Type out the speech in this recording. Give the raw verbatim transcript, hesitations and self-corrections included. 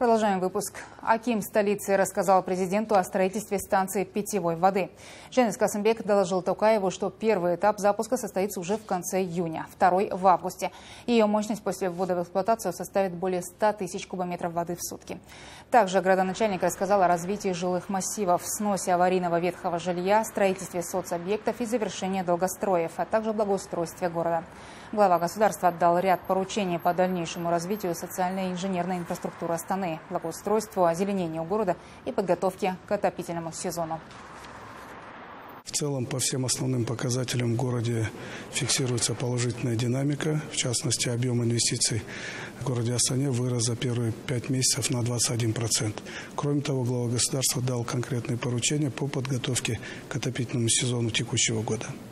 Продолжаем выпуск. Аким столицы рассказал президенту о строительстве станции питьевой воды. Жанис Касымбек доложил Токаеву, что первый этап запуска состоится уже в конце июня, второй в августе. Ее мощность после ввода в эксплуатацию составит более ста тысяч кубометров воды в сутки. Также градоначальник рассказал о развитии жилых массивов, сносе аварийного ветхого жилья, строительстве соцобъектов и завершении долгостроев, а также благоустройстве города. Глава государства отдал ряд поручений по дальнейшему развитию социальной и инженерной инфраструктуры Астаны, благоустройству, озеленению города и подготовке к отопительному сезону. В целом, по всем основным показателям в городе фиксируется положительная динамика. В частности, объем инвестиций в городе Астане вырос за первые пять месяцев на двадцать один процент. Кроме того, глава государства дал конкретные поручения по подготовке к отопительному сезону текущего года.